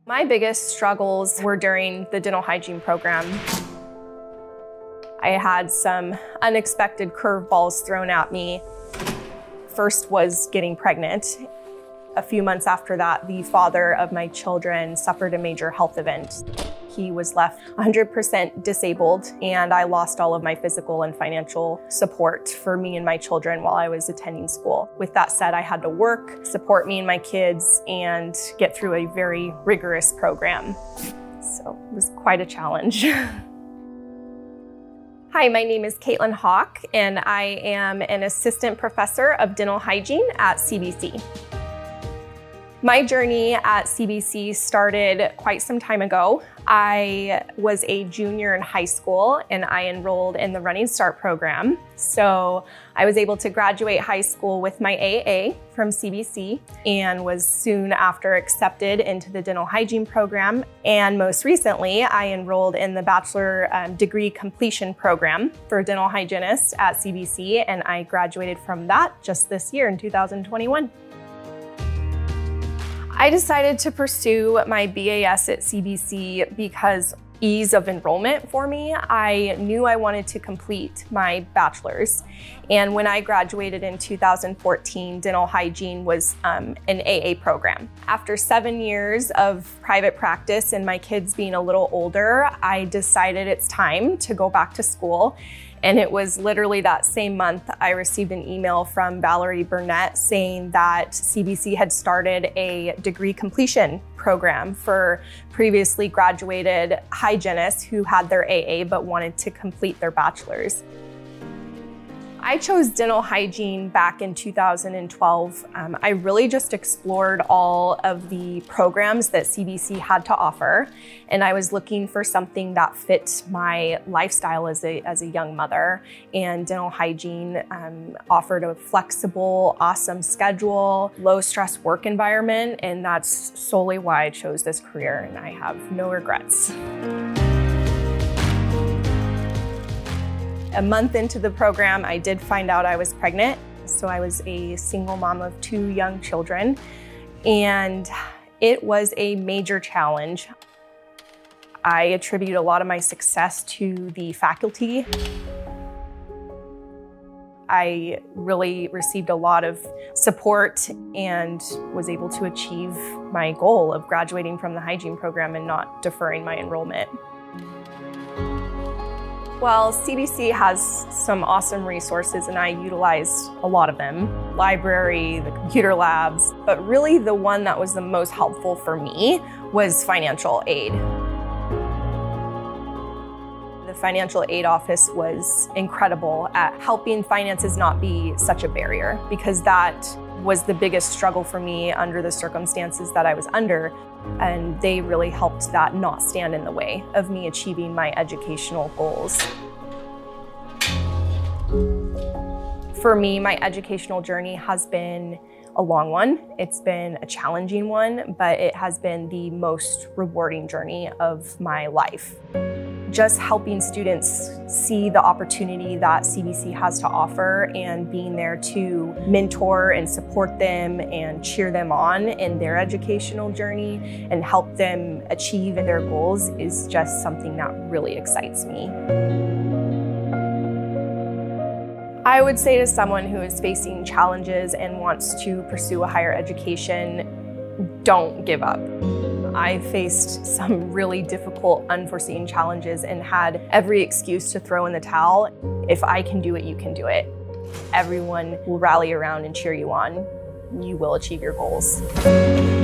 My biggest struggles were during the dental hygiene program. I had some unexpected curveballs thrown at me. First was getting pregnant. A few months after that, the father of my children suffered a major health event. He was left 100% disabled, and I lost all of my physical and financial support for me and my children while I was attending school. With that said, I had to work, support me and my kids, and get through a very rigorous program. So it was quite a challenge. Hi, my name is Kaitlyn Hawk, and I am an assistant professor of dental hygiene at CBC. My journey at CBC started quite some time ago. I was a junior in high school and I enrolled in the Running Start program. So I was able to graduate high school with my AA from CBC and was soon after accepted into the dental hygiene program. And most recently, I enrolled in the Bachelor degree completion program for dental hygienists at CBC, and I graduated from that just this year in 2021. I decided to pursue my BAS at CBC because ease of enrollment for me. I knew I wanted to complete my bachelor's. And when I graduated in 2014, dental hygiene was an AA program. After 7 years of private practice and my kids being a little older, I decided it's time to go back to school. And it was literally that same month I received an email from Valerie Burnett saying that CBC had started a degree completion program for previously graduated hygienists who had their AA but wanted to complete their bachelor's. I chose dental hygiene back in 2012. I really just explored all of the programs that CBC had to offer, and I was looking for something that fit my lifestyle as a young mother. And dental hygiene offered a flexible, awesome schedule, low stress work environment, and that's solely why I chose this career, and I have no regrets. A month into the program, I did find out I was pregnant. So I was a single mom of 2 young children, and it was a major challenge. I attribute a lot of my success to the faculty. I really received a lot of support and was able to achieve my goal of graduating from the hygiene program and not deferring my enrollment. Well, CBC has some awesome resources and I utilized a lot of them. Library, the computer labs, but really the one that was the most helpful for me was financial aid. The financial aid office was incredible at helping finances not be such a barrier, because that was the biggest struggle for me under the circumstances that I was under. And they really helped that not stand in the way of me achieving my educational goals. For me, my educational journey has been a long one. It's been a challenging one, but it has been the most rewarding journey of my life. Just helping students see the opportunity that CBC has to offer and being there to mentor and support them and cheer them on in their educational journey and help them achieve their goals is just something that really excites me. I would say to someone who is facing challenges and wants to pursue a higher education, don't give up. I faced some really difficult, unforeseen challenges and had every excuse to throw in the towel. If I can do it, you can do it. Everyone will rally around and cheer you on. You will achieve your goals.